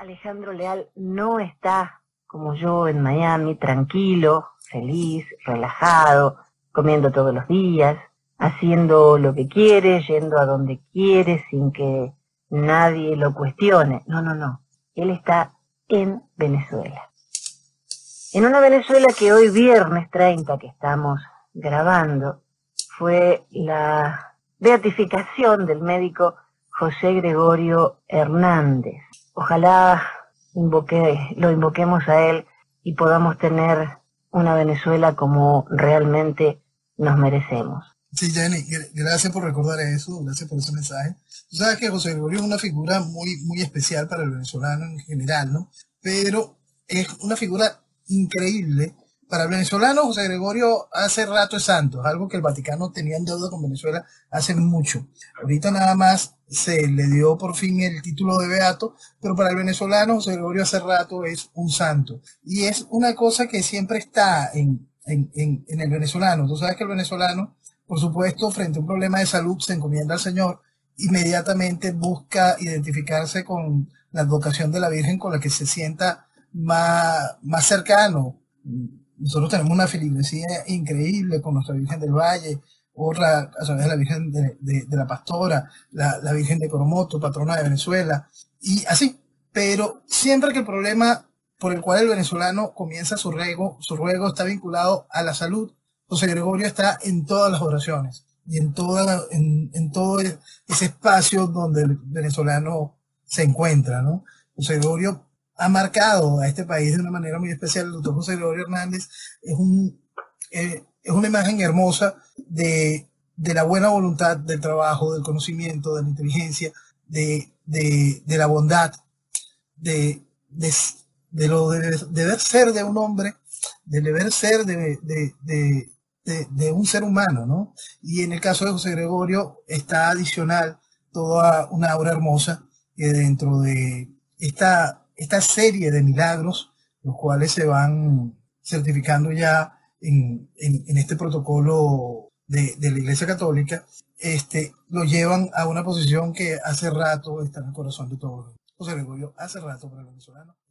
Alejandro Leal no está como yo en Miami, tranquilo, feliz, relajado, comiendo todos los días, haciendo lo que quiere, yendo a donde quiere sin que nadie lo cuestione. No, no, no. Él está en Venezuela. En una Venezuela que hoy viernes 30 que estamos grabando fue la beatificación del médico José Gregorio Hernández. Ojalá lo invoquemos a él y podamos tener una Venezuela como realmente nos merecemos. Sí, Jenny, gracias por recordar eso, gracias por ese mensaje. Tú sabes que José Gregorio es una figura muy especial para el venezolano en general, ¿no? Pero es una figura increíble. Para el venezolano, José Gregorio hace rato es santo, es algo que el Vaticano tenía en deuda con Venezuela hace mucho. Ahorita nada más se le dio por fin el título de beato, pero para el venezolano José Gregorio hace rato es un santo. Y es una cosa que siempre está en el venezolano. Tú sabes que el venezolano, por supuesto, frente a un problema de salud, se encomienda al Señor, inmediatamente busca identificarse con la advocación de la Virgen con la que se sienta más cercano. Nosotros tenemos una feligresía increíble con nuestra Virgen del Valle, otra a través de la Virgen de la Pastora, la Virgen de Coromoto, patrona de Venezuela, y así. Pero siempre que el problema por el cual el venezolano comienza su ruego está vinculado a la salud, José Gregorio está en todas las oraciones y en todo ese espacio donde el venezolano se encuentra, ¿no? José Gregorio ha marcado a este país de una manera muy especial. El doctor José Gregorio Hernández es una imagen hermosa de la buena voluntad, del trabajo, del conocimiento, de la inteligencia, de la bondad, de, de, de deber ser de un hombre, del deber ser de un ser humano, ¿no? Y en el caso de José Gregorio está adicional toda una obra hermosa que dentro de esta serie de milagros, los cuales se van certificando ya en este protocolo de la Iglesia Católica, lo llevan a una posición que hace rato está en el corazón de todos. José Gregorio hace rato para el venezolano